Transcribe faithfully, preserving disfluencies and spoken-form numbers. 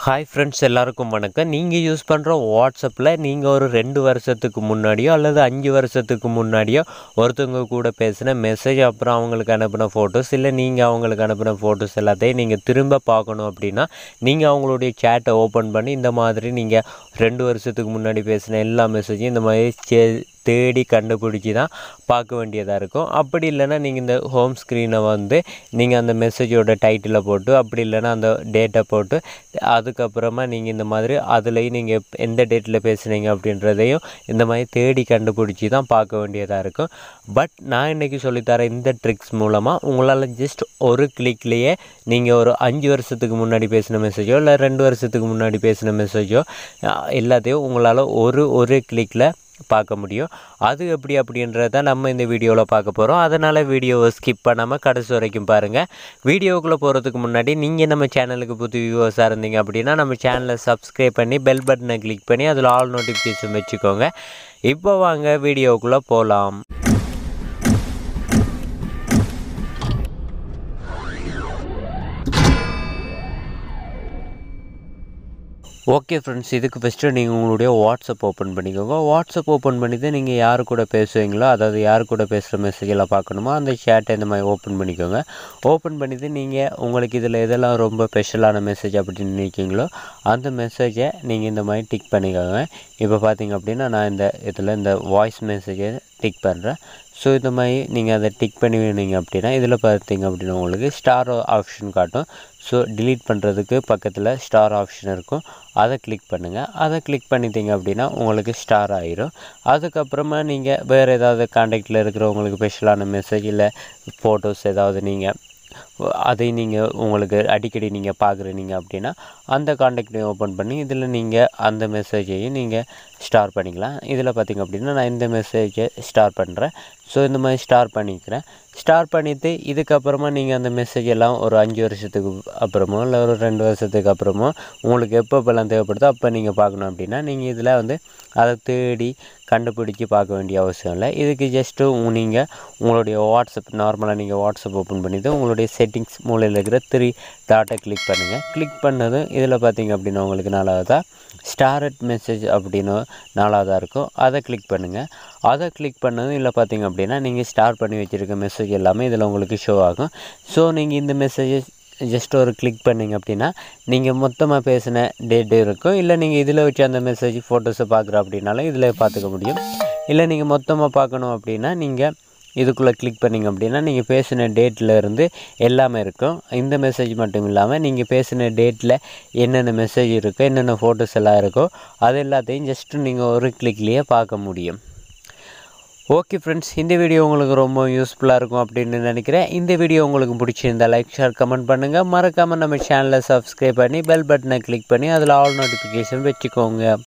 Hi friends, எல்லாருக்கும் வணக்கம். நீங்கள் யூஸ் பண்ணுற வாட்ஸ்அப்பில் நீங்கள் ஒரு ரெண்டு வருஷத்துக்கு முன்னாடியோ அல்லது அஞ்சு வருஷத்துக்கு முன்னாடியோ ஒருத்தவங்க கூட பேசின மெசேஜ், அப்புறம் அவங்களுக்கு அனுப்பின ஃபோட்டோஸ், இல்லை நீங்கள் அவங்களுக்கு அனுப்பின ஃபோட்டோஸ் எல்லாத்தையும் நீங்கள் திரும்ப பார்க்கணும் அப்படின்னா நீங்கள் அவங்களுடைய சேட்டை ஓப்பன் பண்ணி இந்த மாதிரி நீங்கள் ரெண்டு வருஷத்துக்கு முன்னாடி பேசின எல்லா மெசேஜையும் இந்த மாதிரி சே தேடி கண்டுபிடிச்சி தான் பார்க்க வேண்டியதாக இருக்கும். அப்படி இல்லைன்னா நீங்கள் இந்த ஹோம் ஸ்க்ரீனை வந்து நீங்கள் அந்த மெசேஜோட டைட்டிலை போட்டு, அப்படி இல்லைன்னா அந்த டேட்டை போட்டு, அதுக்கப்புறமா நீங்கள் இந்த மாதிரி அதுலேயும் நீங்கள் எந்த டேட்டில் பேசுனீங்க அப்படின்றதையும் இந்த மாதிரி தேடி கண்டுபிடிச்சி தான் பார்க்க வேண்டியதாக இருக்கும். பட் நான் இன்றைக்கி சொல்லித்தரேன் இந்த ட்ரிக்ஸ் மூலமாக உங்களால் ஜஸ்ட் ஒரு கிளிக்லேயே நீங்கள் ஒரு அஞ்சு வருஷத்துக்கு முன்னாடி பேசின மெசேஜோ இல்லை ரெண்டு வருஷத்துக்கு முன்னாடி பேசின மெசேஜோ எல்லாத்தையும் உங்களால் ஒரு ஒரு கிளிக்கில் பார்க்க முடியும். அது எப்படி அப்படின்றத நம்ம இந்த வீடியோவில் பார்க்க போகிறோம். அதனால் வீடியோவை ஸ்கிப் பண்ணாமல் கடைசி வரைக்கும் பாருங்கள். வீடியோக்குள்ளே போகிறதுக்கு முன்னாடி நீங்கள் நம்ம சேனலுக்கு புது வியூவர்ஸாக இருந்தீங்க அப்படின்னா நம்ம சேனலை சப்ஸ்கிரைப் பண்ணி பெல் பட்டனை கிளிக் பண்ணி அதில் ஆல் நோட்டிஃபிகேஷன் வச்சுக்கோங்க. இப்போ வாங்க வீடியோக்குள்ளே போகலாம். ஓகே ஃப்ரெண்ட்ஸ், இதுக்கு ஃபஸ்ட்டு நீங்கள் உங்களுடைய வாட்ஸ்அப் ஓப்பன் பண்ணிக்கோங்க. வாட்ஸ்அப் ஓப்பன் பண்ணிவிட்டு நீங்கள் யார் கூட பேசுவீங்களோ, அதாவது யார் கூட பேசுகிற மெசேஜெல்லாம் பார்க்கணுமோ அந்த சேட்டை இந்த மாதிரி ஓப்பன் பண்ணிக்கோங்க. ஓப்பன் பண்ணிவிட்டு நீங்கள் உங்களுக்கு இதில் எதெல்லாம் ரொம்ப ஸ்பெஷலான மெசேஜ் அப்படின்னு நினைக்கிங்களோ அந்த மெசேஜை நீங்கள் இந்த மாதிரி டிக் பண்ணிக்கோங்க. இப்போ பார்த்தீங்க அப்படின்னா நான் இந்த இதில் இந்த வாய்ஸ் மெசேஜை டிக் பண்ணுறேன். ஸோ இந்த மாதிரி நீங்கள் அதை டிக் பண்ணி வேணுங்க அப்படின்னா இதில் பார்த்தீங்க அப்படின்னா உங்களுக்கு ஸ்டார் ஆப்ஷன் காட்டும். ஸோ டிலீட் பண்ணுறதுக்கு பக்கத்தில் ஸ்டார் ஆப்ஷன் இருக்கும், அதை கிளிக் பண்ணுங்கள். அதை கிளிக் பண்ணிட்டீங்க அப்படின்னா உங்களுக்கு ஸ்டார் ஆயிரும். அதுக்கப்புறமா நீங்கள் வேறு ஏதாவது கான்டாக்டில் இருக்கிறவங்களுக்கு ஸ்பெஷலான மெசேஜ் இல்லை ஃபோட்டோஸ் ஏதாவது நீங்கள் அதை நீங்கள் உங்களுக்கு அடிக்கடி நீங்கள் பார்க்குறீங்க அப்படின்னா அந்த கான்டாக்டையும் ஓப்பன் பண்ணி இதில் நீங்கள் அந்த மெசேஜையும் நீங்கள் ஸ்டார் பண்ணிக்கலாம். இதில் பார்த்திங்க அப்படின்னா நான் இந்த மெசேஜை ஸ்டார் பண்ணுறேன். ஸோ இந்த மாதிரி ஸ்டார் பண்ணிக்கிறேன். ஸ்டார் பண்ணிவிட்டு இதுக்கப்புறமா நீங்கள் அந்த மெசேஜ் எல்லாம் ஒரு அஞ்சு வருஷத்துக்கு அப்புறமோ இல்லை ஒரு ரெண்டு வருஷத்துக்கு அப்புறமோ உங்களுக்கு எப்போ எப்போல்லாம் தேவைப்படுதோ அப்போ நீங்கள் பார்க்கணும் அப்படின்னா நீங்கள் இதில் வந்து அதை தேடி கண்டுபிடிச்சி பார்க்க வேண்டிய அவசியம் இல்லை. இதுக்கு ஜஸ்ட்டு நீங்கள் உங்களுடைய வாட்ஸ்அப் நார்மலாக நீங்கள் வாட்ஸ்அப் ஓப்பன் பண்ணிவிட்டு உங்களுடைய செட்டிங்ஸ் மூலையில் இருக்கிற த்ரீ டாட்டை கிளிக் பண்ணுங்கள். கிளிக் பண்ணதும் இதில் பார்த்திங்க அப்படின்னா உங்களுக்கு நாலாவதாக ஸ்டார்ட் மெசேஜ் அப்படின்னு நாலாவதாக இருக்கும், அதை கிளிக் பண்ணுங்கள். அதை கிளிக் பண்ணதும் இல்லை பார்த்திங்க அப்படின்னா நீங்கள் ஸ்டார் பண்ணி வச்சுருக்க மெசேஜ் எல்லாமே இதில் உங்களுக்கு ஷோ ஆகும். ஸோ நீங்கள் இந்த மெசேஜை ஜஸ்ட் ஒரு கிளிக் பண்ணிங்க அப்படின்னா நீங்கள் மொத்தமாக பேசின டேட்டு இருக்கும். இல்லை நீங்கள் இதில் வச்சு அந்த மெசேஜ் ஃபோட்டோஸை பார்க்குற அப்படின்னாலும் இதில் பார்த்துக்க முடியும். இல்லை நீங்கள் மொத்தமாக பார்க்கணும் அப்படின்னா நீங்கள் இதுக்குள்ளே கிளிக் பண்ணிங்க அப்படின்னா நீங்கள் பேசின டேட்டில் இருந்து எல்லாமே இருக்கும். இந்த மெசேஜ் மட்டும் இல்லாமல் நீங்கள் பேசின டேட்டில் என்னென்ன மெசேஜ் இருக்கோ, என்னென்ன ஃபோட்டோஸ் எல்லாம் இருக்கோ அது எல்லாத்தையும் ஜஸ்ட்டு நீங்கள் ஒரு கிளிக்லேயே பார்க்க முடியும். ஓகே ஃப்ரெண்ட்ஸ், இந்த வீடியோ உங்களுக்கு ரொம்ப யூஸ்ஃபுல்லாக இருக்கும் அப்படின்னு நினைக்கிறேன். இந்த வீடியோ உங்களுக்கு பிடிச்சிருந்தால் லைக், ஷேர், கமெண்ட் பண்ணுங்கள். மறக்காமல் நம்ம சேனலை சப்ஸ்கிரைப் பண்ணி பெல் பட்டனை கிளிக் பண்ணி அதில் ஆல் நோட்டிஃபிகேஷன் வச்சுக்கோங்க.